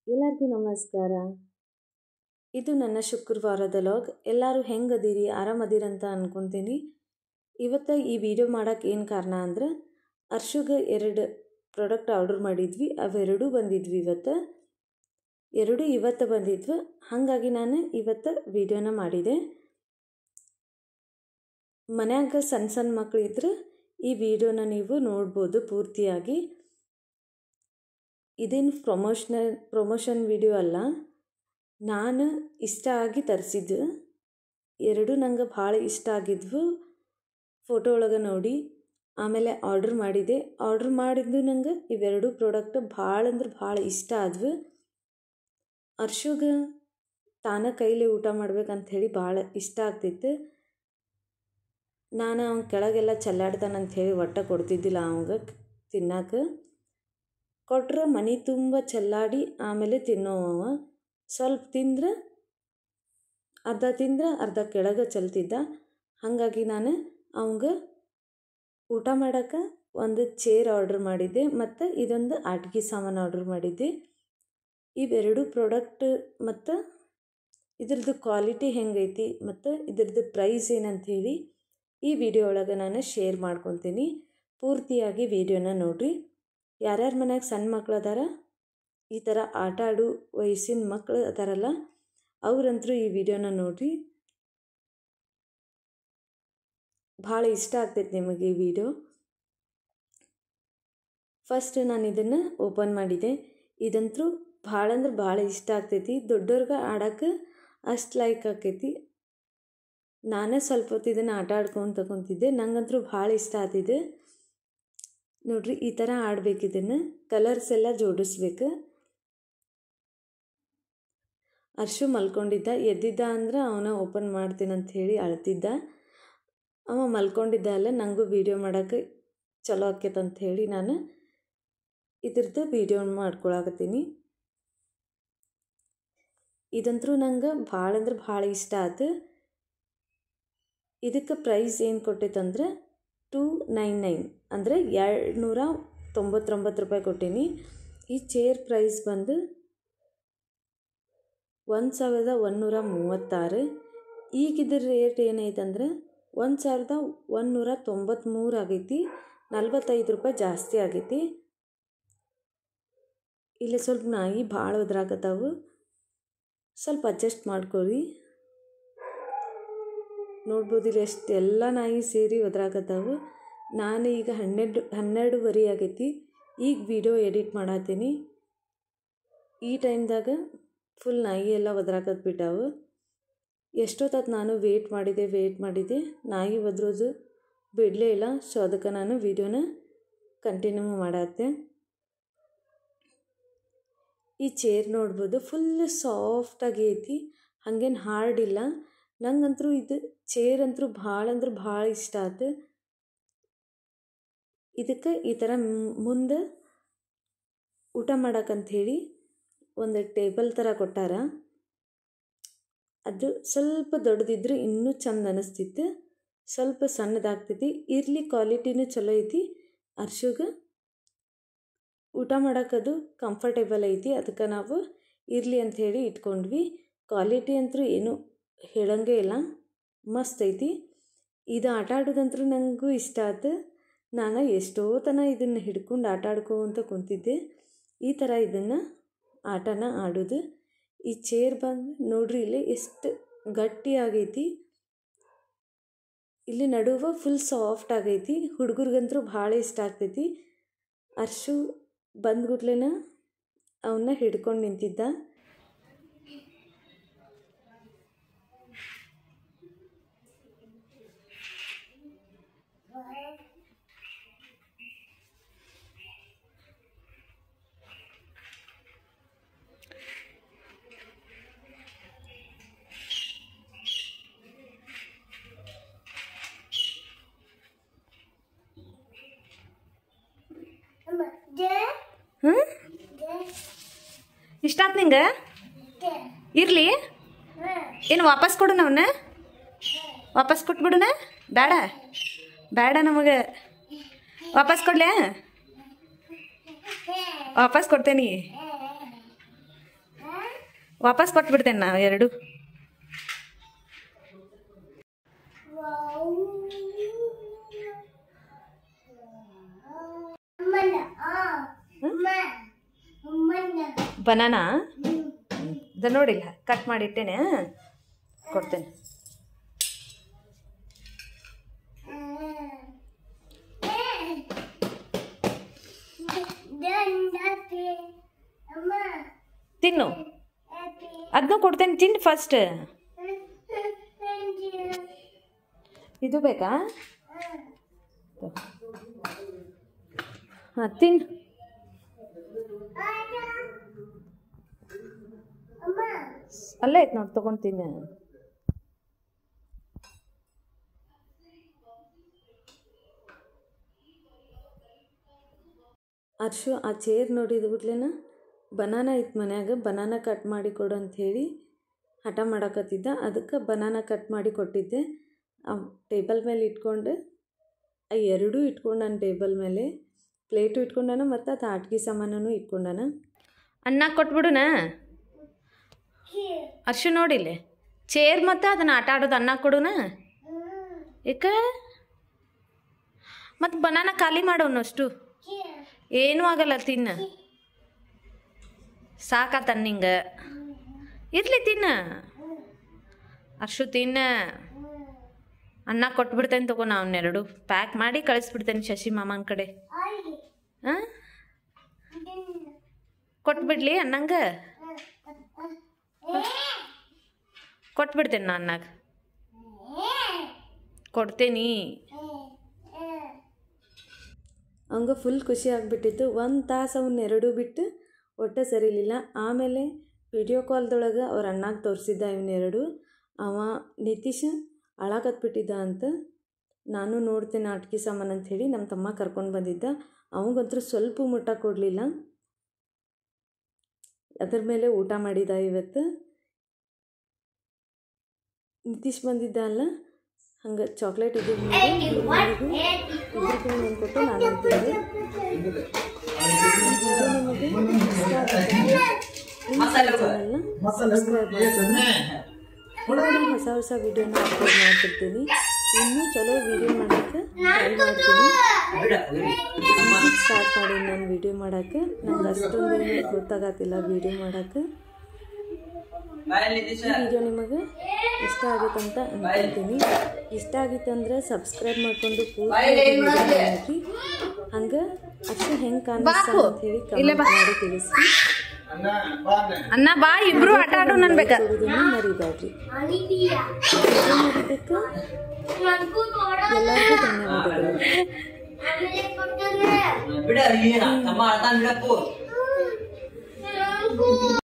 ಎಲ್ಲರಿಗೂ ನಮಸ್ಕಾರ. ಇದು ನನ್ನ ಶುಕ್ರವಾರದ ಲಾಗ್. ಎಲ್ಲರೂ ಹೆಂಗದಿರಿ, ಆರಾಮದಿರಂತ ಅನ್ಕೊತೀನಿ. ಇವತ್ತು ಈ ವಿಡಿಯೋ ಮಾಡೋಕ್ಕೆ ಏನು ಕಾರಣ ಅಂದ್ರೆ, ಅರ್ಶುಗೆ 2 ಪ್ರಾಡಕ್ಟ್ ಆರ್ಡರ್ ಮಾಡಿದ್ವಿ. ಅವೆರಡೂ ಬಂದಿದ್ವಿ ಇವತ್ತು ಬಂದಿದ್ವು. ಹಾಗಾಗಿ ನಾನು ಇವತ್ತು ವಿಡಿಯೋನ ಮಾಡಿದೆ. ಮನ್ಯಾಗ ಸಣ್ಣ ಮಕ್ಕಳು ಇದ್ರೆ ಈ ವಿಡಿಯೋನ ನೀವು ನೋಡ್ಬೋದು ಪೂರ್ತಿಯಾಗಿ. ಇದೇನು ಪ್ರಮೋಷನ್ ವಿಡಿಯೋ ಅಲ್ಲ, ನಾನು ಇಷ್ಟ ಆಗಿ ತರಿಸಿದ್ದು. ಎರಡೂ ನಂಗೆ ಭಾಳ ಇಷ್ಟ ಆಗಿದ್ವು. ಫೋಟೋ ಒಳಗೆ ನೋಡಿ ಆಮೇಲೆ ಆರ್ಡ್ರ್ ಮಾಡಿದೆ. ಆರ್ಡ್ರ್ ಮಾಡಿದ್ದು ನಂಗೆ ಇವೆರಡೂ ಪ್ರಾಡಕ್ಟ್ ಭಾಳ ಅಂದ್ರೆ ಭಾಳ ಇಷ್ಟ ಆದ್ವು. ಅರ್ಶುಗೆ ತಾನ ಕೈಲಿ ಊಟ ಮಾಡ್ಬೇಕಂಥೇಳಿ ಭಾಳ ಇಷ್ಟ ಆಗ್ತಿತ್ತು. ನಾನು ಅವ್ನ ಕೆಳಗೆಲ್ಲ ಚೆಲ್ಲಾಡ್ತಾನಂಥೇಳಿ ಒಟ್ಟು ಕೊಡ್ತಿದ್ದಿಲ್ಲ ಅವಂಗೆ ತಿನ್ನಕ್ಕೆ. ಕೊಟ್ರೆ ಮನೆ ತುಂಬ ಚೆಲ್ಲಾಡಿ ಆಮೇಲೆ ತಿನ್ನೋವ. ಸ್ವಲ್ಪ ತಿಂದ್ರೆ ಅರ್ಧ ಕೆಳಗೆ ಚೆಲ್ತಿದ್ದ. ಹಾಗಾಗಿ ನಾನು ಅವಂಗೆ ಊಟ ಮಾಡೋಕ್ಕೆ ಒಂದು ಚೇರ್ ಆರ್ಡ್ರ್ ಮಾಡಿದ್ದೆ ಮತ್ತು ಇದೊಂದು ಆಟಿಕೆ ಸಾಮಾನು ಆರ್ಡ್ರ್ ಮಾಡಿದ್ದೆ. ಇವೆರಡು ಪ್ರಾಡಕ್ಟ್ ಮತ್ತು ಇದ್ರದ್ದು ಕ್ವಾಲಿಟಿ ಹೆಂಗೈತಿ ಮತ್ತು ಇದ್ರದ್ದು ಪ್ರೈಸ್ ಏನಂಥೇಳಿ ಈ ವಿಡಿಯೋ ಒಳಗೆ ನಾನು ಶೇರ್ ಮಾಡ್ಕೊತೀನಿ. ಪೂರ್ತಿಯಾಗಿ ವಿಡಿಯೋನ ನೋಡಿರಿ. ಯಾರ್ಯಾರ ಮನ್ಯಾಗ ಸಣ್ಣ ಮಕ್ಳು ಅದಾರ, ಈ ಥರ ಆಟ ಆಡೋ ವಯಸ್ಸಿನ ಮಕ್ಕಳು ಅದಾರಲ್ಲ, ಅವ್ರಂತರೂ ಈ ವಿಡಿಯೋನ ನೋಡಿರಿ. ಭಾಳ ಇಷ್ಟ ಆಗ್ತೈತೆ ನಿಮಗೆ ಈ ವಿಡಿಯೋ. ಫಸ್ಟ್ ನಾನು ಇದನ್ನು ಓಪನ್ ಮಾಡಿದೆ. ಇದಂತೂ ಭಾಳ ಅಂದ್ರೆ ಭಾಳ ಇಷ್ಟ ಆಗ್ತೈತಿ. ದೊಡ್ಡವ್ರಿಗೆ ಆಡೋಕ್ಕೆ ಅಷ್ಟು ಲೈಕ್ ಆಕೈತಿ. ನಾನೇ ಸ್ವಲ್ಪ ಹೊತ್ತು ಇದನ್ನು ಆಟ ಆಡ್ಕೊಂಡು ಕುಂತಿದ್ದೆ. ನಂಗಂತೂ ಭಾಳ ಇಷ್ಟ ಆಗ್ತಿದೆ. ನೋಡ್ರಿ, ಈ ಥರ ಆಡ್ಬೇಕು. ಇದನ್ನು ಕಲರ್ಸ್ ಎಲ್ಲ ಜೋಡಿಸ್ಬೇಕು. ಅರ್ಶು ಮಲ್ಕೊಂಡಿದ್ದ. ಎದ್ದಿದ್ದ ಅಂದ್ರೆ ಅವನ ಓಪನ್ ಮಾಡ್ತೀನಂತ ಹೇಳಿ ಅಳ್ತಿದ್ದ. ಅವ ಮಲ್ಕೊಂಡಿದ್ದ ಅಲ್ಲ, ನನಗೂ ವೀಡಿಯೋ ಮಾಡೋಕ್ಕೆ ಚಲೋ ಆಕೈತಂತ ಹೇಳಿ ನಾನು ಇದ್ರದ್ದು ವೀಡಿಯೋ ಮಾಡ್ಕೊಳಕತ್ತೀನಿ. ಇದಂತೂ ನಂಗೆ ಭಾಳ ಅಂದ್ರೆ ಭಾಳ ಇಷ್ಟ ಆಯ್ತು. ಇದಕ್ಕೆ ಪ್ರೈಸ್ ಏನು ಕೊಟ್ಟೈತಂದ್ರೆ $299 ಅಂದರೆ $299 ಕೊಟ್ಟೀನಿ. ಈ ಚೇರ್ ಪ್ರೈಸ್ ಬಂದು $1136. ಈಗ ಇದ್ರ ರೇಟ್ ಏನೈತಂದ್ರೆ $1193 ಆಗೈತಿ. $45 ಜಾಸ್ತಿ ಆಗೈತಿ. ಇಲ್ಲಿ ಸ್ವಲ್ಪ ನಾಯಿ ಭಾಳ ಒದ್ರಾಕತ್ತಾವು, ಸ್ವಲ್ಪ ಅಡ್ಜಸ್ಟ್ ಮಾಡ್ಕೊಳ್ಳಿ. ನೋಡ್ಬೋದು ಇಲ್ಲಿ ಎಷ್ಟೆಲ್ಲ ನಾಯಿ ಸೇರಿ ಒದ್ರಾಕತ್ತಾವು. ನಾನು ಈಗ 12:30 ಆಗೈತಿ. ಈಗ ವಿಡಿಯೋ ಎಡಿಟ್ ಮಾಡತ್ತೀನಿ. ಈ ಟೈಮ್ದಾಗ ಫುಲ್ ನಾಯಿ ಎಲ್ಲ ಒದ್ರಾಕತ್ಬಿಟ್ಟಾವು. ಎಷ್ಟೊತ್ತು ನಾನು ವೇಟ್ ಮಾಡಿದೆ. ನಾಯಿ ಒದ್ರೋದು ಬಿಡಲೇ ಇಲ್ಲ. ಸೊ ಅದಕ್ಕೆ ನಾನು ವಿಡಿಯೋನ ಕಂಟಿನ್ಯೂ ಮಾಡತ್ತೆ. ಈ ಚೇರ್ ನೋಡ್ಬೋದು ಫುಲ್ ಸಾಫ್ಟಾಗಿ ಐತಿ, ಹಾಗೇನು ಹಾರ್ಡ್ ಇಲ್ಲ. ನಂಗಂತೂ ಇದು ಚೇರ್ ಅಂತೂ ಭಾಳ ಅಂದ್ರೆ ಭಾಳ ಇಷ್ಟ ಆಯ್ತು. ಇದಕ್ಕೆ ಈ ಥರ ಮುಂದೆ ಊಟ ಮಾಡೋಕ್ಕಂಥೇಳಿ ಒಂದು ಟೇಬಲ್ ಥರ ಕೊಟ್ಟಾರ. ಅದು ಸ್ವಲ್ಪ ದೊಡ್ಡದಿದ್ರೆ ಇನ್ನೂ ಚಂದ ಅನ್ನಿಸ್ತಿತ್ತು. ಸ್ವಲ್ಪ ಸಣ್ಣದಾಗ್ತೈತಿ. ಇರಲಿ, ಕ್ವಾಲಿಟಿನೂ ಚಲೋ ಐತಿ. ಅರ್ಶುಗೆ ಊಟ ಮಾಡೋಕ್ಕದು ಕಂಫರ್ಟೇಬಲ್ ಐತಿ. ಅದಕ್ಕೆ ನಾವು ಇರಲಿ ಅಂಥೇಳಿ ಇಟ್ಕೊಂಡ್ವಿ. ಕ್ವಾಲಿಟಿ ಅಂತೂ ಏನು ಹೇಳಂಗೆ ಇಲ್ಲ, ಮಸ್ತ್ ಐತಿ. ಇದು ಆಟ ಆಡೋದಂತೂ ನನಗೂ ಇಷ್ಟ ಆಯ್ತು. ನಾನು ಎಷ್ಟೋ ತನ ಇದನ್ನು ಹಿಡ್ಕೊಂಡು ಆಟ ಆಡ್ಕೊಂತ ಕುಂತಿದ್ದೆ. ಈ ಥರ ಇದನ್ನು ಆಟನ ಆಡೋದು. ಈ ಚೇರ್ ಬಂದು ನೋಡ್ರಿ, ಇಲ್ಲಿ ಎಷ್ಟು ಗಟ್ಟಿಯಾಗೈತಿ. ಇಲ್ಲಿ ನಡುವೆ ಫುಲ್ ಸಾಫ್ಟ್ ಆಗೈತಿ. ಹುಡುಗರಿಗಂತೂ ಭಾಳ ಇಷ್ಟ ಆಗ್ತೈತಿ. ಅರ್ಶು ಬಂದ್ಗುಟ್ಲೆನ ಅವನ್ನ ಹಿಡ್ಕೊಂಡು ನಿಂತಿದ್ದ. ಇಷ್ಟ ಆಯ್ತು ನಿಂಗೆ? ಇರಲಿ, ಏನು ವಾಪಸ್ ಕೊಡು. ಅವನ್ನ ವಾಪಸ್ ಕೊಟ್ಬಿಡುನ. ಬೇಡ ನಮಗೆ ವಾಪಸ್ ಕೊಡ್ಲೇ? ವಾಪಸ್ ಕೊಡ್ತೇನೆ. ವಾಪಸ್ ಕೊಟ್ಬಿಡ್ತೇನೆ ನಾ ಎರಡು. ಬನಾನಾ ಇದು ನೋಡಿಲ್ಲ, ಕಟ್ ಮಾಡಿಟ್ಟೇನೆ, ಕೊಡ್ತೇನೆ. ತಿನ್ನು, ಅದನ್ನ ಕೊಡ್ತೇನೆ, ತಿನ್ನು ಫಸ್ಟ್. ಇದು ಬೇಕಾ? ಹಾಂ ತಿನ್ನು. ಅಲ್ಲೇ ಐತೆ ನೋಡಿ, ತೊಗೊಂಡು ತಿನ್ನು. ಅರ್ಶು ಆ ಚೇರ್ ನೋಡಿದ್ಬಿಟ್ಲೇನ ಬನಾನಾ ಇತ್ತು ಮನ್ಯಾಗ, ಬನಾನಾ ಕಟ್ ಮಾಡಿ ಕೊಡು ಅಂಥೇಳಿ ಹಠ ಮಾಡಕತ್ತಿದ್ದ. ಅದಕ್ಕೆ ಬನಾನಾ ಕಟ್ ಮಾಡಿ ಕೊಟ್ಟಿದ್ದೆ. ಟೇಬಲ್ ಮೇಲೆ ಇಟ್ಕೊಂಡು ಎರಡೂ ಇಟ್ಕೊಂಡು ನಾನು ಟೇಬಲ್ ಮೇಲೆ ಪ್ಲೇಟು ಇಟ್ಕೊಂಡಾನ ಮತ್ತು ಅದು ಆಟಿಕೆ ಸಾಮಾನು ಇಟ್ಕೊಂಡಾನ. ಅನ್ನ ಕೊಟ್ಬಿಡುನಾ ಅರ್ಶು? ನೋಡಿಲ್ಲ ಚೇರ್ ಮತ್ತು ಅದನ್ನು ಆಟ ಆಡೋದು ಅನ್ನ ಕೊಡುನಾ? ಏಕ ಮತ್ತು ಬನಾನಾ ಖಾಲಿ ಮಾಡೋನು ಅಷ್ಟು ಏನೂ ಆಗಲ್ಲ, ತಿನ್ನ ಸಾಕಾತ ನಿಂಗೆ. ಇರಲಿ ತಿನ್ನ ಅರ್ಶು, ತಿನ್ನ. ಅನ್ನ ಕೊಟ್ಬಿಡ್ತೇನೆ ತಗೋ, ನಾವನ್ನೆರಡು ಪ್ಯಾಕ್ ಮಾಡಿ ಕಳಿಸ್ಬಿಡ್ತೇನೆ ಶಶಿ ಮಾಮನ ಕಡೆ. ಹಾಂ ಕೊಟ್ಬಿಡ್ಲಿ ಅನ್ನಂಗೆ? ಕೊಟ್ಬಿಡ್ತೇನೆ ನಾನು ಅನ್ನಾಗ, ಕೊಡ್ತೇನೆ. ಹಂಗೆ ಫುಲ್ ಖುಷಿ ಆಗಿಬಿಟ್ಟಿತ್ತು. 1 ತಾಸು ಅವನ್ನೆರಡು ಬಿಟ್ಟು ಒಟ್ಟೆ ಸರಿಲಿಲ್ಲ. ಆಮೇಲೆ ವಿಡಿಯೋ ಕಾಲ್ದೊಳಗೆ ಅವ್ರ ಅಣ್ಣಾಗ ತೋರಿಸಿದ್ದ ಇವನ್ನೆರಡು. ಅವ ನಿತೀಶ್ ಅಳಾಕತ್ಬಿಟ್ಟಿದ್ದ ಅಂತ. ನಾನು ನೋಡ್ತೇನೆ ಆಟಿಕೆ ಸಾಮಾನು ಅಂಥೇಳಿ ನಮ್ಮ ತಮ್ಮ ಕರ್ಕೊಂಡು ಬಂದಿದ್ದ. ಅವಂಗಂತೂ ಸ್ವಲ್ಪ ಮುಟ್ಟ ಕೊಡಲಿಲ್ಲ. ಅದ್ರ ಮೇಲೆ ಊಟ ಮಾಡಿದ ಇವತ್ತು. ನಿತೀಶ್ ಬಂದಿದ್ದ ಅಲ್ಲ, ಹಂಗೆ ಚಾಕ್ಲೇಟ್ ಇದ್ದಿದ್ದು ಇಬ್ಬರಿಗೂ ಕೊಟ್ಟು ನಾನು ಅಂತಿದ್ದೆ. ನಿಮಗೆ ಇಷ್ಟ ಸಬ್ಸ್ಕ್ರೈಬ್ ಮಾಡಿ. ಹೊಸ ವಿಡಿಯೋನ ಅಪ್ಲೋಡ್ ಮಾಡ್ತಿರ್ತೀನಿ. ಇನ್ನೂ ಚಲೋ ವಿಡಿಯೋ ಮಾಡೋಕ್ಕೆ ಟ್ರೈ ಮಾಡ್ತೀನಿ. ಸ್ಟಾರ್ಟ್ ಮಾಡಿ ನಾನು ವಿಡಿಯೋ ಮಾಡೋಕ್ಕೆ. ನಂಗೆ ಅಷ್ಟೊಂದು ಗೊತ್ತಾಗತ್ತಿಲ್ಲ ವಿಡಿಯೋ ಮಾಡೋಕ್ಕೆ. ಈ ವಿಡಿಯೋ ನಿಮಗೆ ಇಷ್ಟ ಆಗುತ್ತಂತ ಅನ್ಕೊಳ್ತೀನಿ. ಇಷ್ಟ ಆಗಿತ್ತಂದ್ರೆ ಸಬ್ಸ್ಕ್ರೈಬ್ ಮಾಡಿಕೊಂಡು ಪೂರ್ತಿ ಹಂಗೆ ಅಷ್ಟು ಹೆಂಗೆ ಕಾಣಿಸ್ತಾ ಅಂತ ಹೇಳಿ ಕಮೆಂಟ್ ಮಾಡಿ ತಿಳಿಸಿ. ಅನ್ನ ಬಾ, ಇಬ್ರು ಆಟ ಆಡೋಣ ಅನ್ಬೇಕಾದ್ರೆ ಮರಿಬೇಡ್ರಿ. ಎಲ್ಲರಿಗೂ ಧನ್ಯವಾದಗಳು.